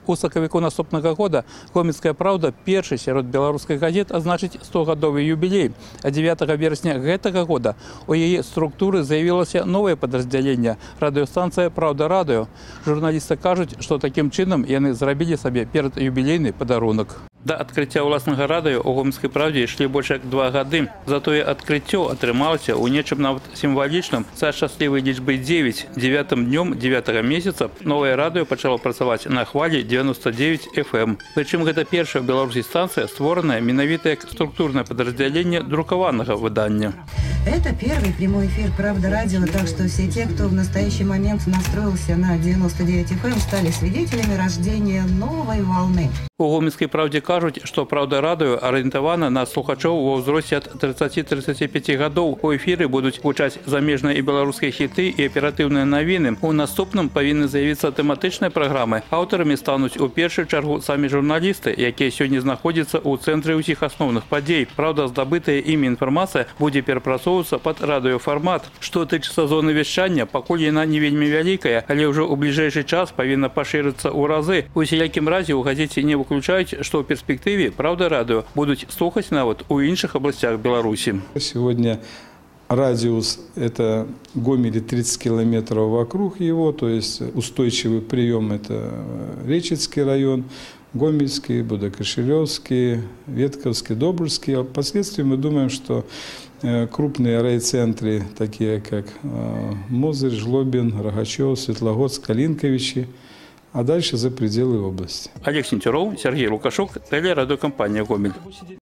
У сакавіку наступнага года «Гомельская правда» першы сярод беларускіх газет азначыць 100-гадовы юбілей. А 9 верасня гэтага года у яе структуры заявілася новае падраздзяленне – радыёстанцыя «Правда радыё». Журналісты кажуць, што такім чынам яны зрабілі сабе перад юбілейны падарунак. Да адкрыцця ўласнага радыё у «Гомельскай правдзе» ішлі больш як 2 гады. Затое адкрыццё атрымалася ў нечым нават сімвалічным са шчаслівай лічбай 9. 9 днём 9 месяца новае радыё пачало працаваць на хвалі 99 FM. Прычым гэта першая ў Беларусі станцыя, створаная менавіта як структурнае падраздзяленне друкаванага выдання. Это первый прямой эфир «Правда радио», так что все те, кто в настоящий момент настроился на 99 FM, стали свидетелями рождения новой волны. У «Гомельскай правдзе» кажуць, што «Правда радыё» арыентавана на слухачоў ва ўзросце ад 30-35 гадоў. У эфіры будуць гучаць замежныя і беларускія хіты і аператыўныя навіны. У наступным павінны з'явіцца тэматычныя праграмы. Аўтарамі стануць у першую чаргу самі журналісты, якія сёння знаходзяцца ў цэнтры ўсіх асноўных падзей. Праўда, здабытая імі інфармацыя будзе перапрацоўвацца пад радыёфармат. Што тычыцца зоны вяшчання, пакуль яна не вельмі вялікая, але ўжо ў бліжэйшы час павінна пашырыцца ў разы. У усялякім разе ў газеце не выключаюць, што ў перспектыве «Правда радыё» будуць слухаць нават у іншых абласцях Беларусі. Сегодня радиус – это Гомель 30 километров вокруг его, то есть устойчивый прием – это Речицкий район, Гомельский, Будокошелевский, Ветковский, Добрульский. А впоследствии мы думаем, что крупные райцентры, такие как Мозырь, Жлобин, Рогачев, Светлогорск, Калинковичи, а дальше за пределы области. Олег Сентюров, Сергей Лукашук, телерадиокомпания «Гомель».